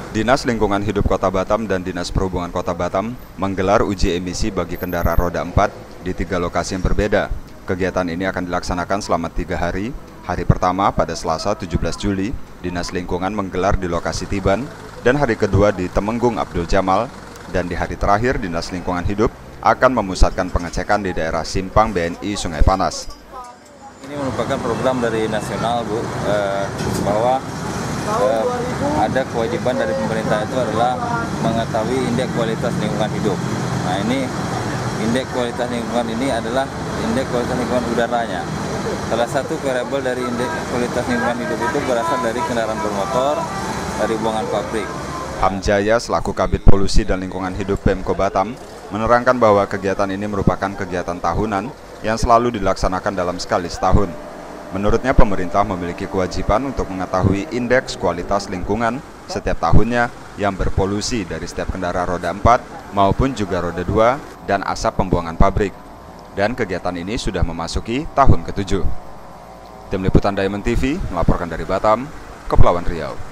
Dinas Lingkungan Hidup Kota Batam dan Dinas Perhubungan Kota Batam menggelar uji emisi bagi kendaraan roda 4 di 3 lokasi yang berbeda. Kegiatan ini akan dilaksanakan selama 3 hari. Hari pertama pada Selasa 17 Juli, Dinas Lingkungan menggelar di lokasi Tiban, dan hari kedua di Temenggung Abdul Jamal, dan di hari terakhir Dinas Lingkungan Hidup akan memusatkan pengecekan di daerah Simpang BNI Sungai Panas. Ini merupakan program dari nasional, Bu, bahwa ada kewajiban dari pemerintah itu adalah mengetahui indeks kualitas lingkungan hidup. Nah, ini indeks kualitas lingkungan ini adalah indeks kualitas lingkungan udaranya. Salah satu variabel dari indeks kualitas lingkungan hidup itu berasal dari kendaraan bermotor, dari buangan pabrik. Hamjaya selaku Kabid Polusi dan Lingkungan Hidup Pemko Batam menerangkan bahwa kegiatan ini merupakan kegiatan tahunan yang selalu dilaksanakan dalam sekali setahun. Menurutnya, pemerintah memiliki kewajiban untuk mengetahui indeks kualitas lingkungan setiap tahunnya yang berpolusi dari setiap kendaraan roda 4 maupun juga roda 2 dan asap pembuangan pabrik. Dan kegiatan ini sudah memasuki tahun ke-7. Tim Liputan Diamond TV melaporkan dari Batam, Kepulauan Riau.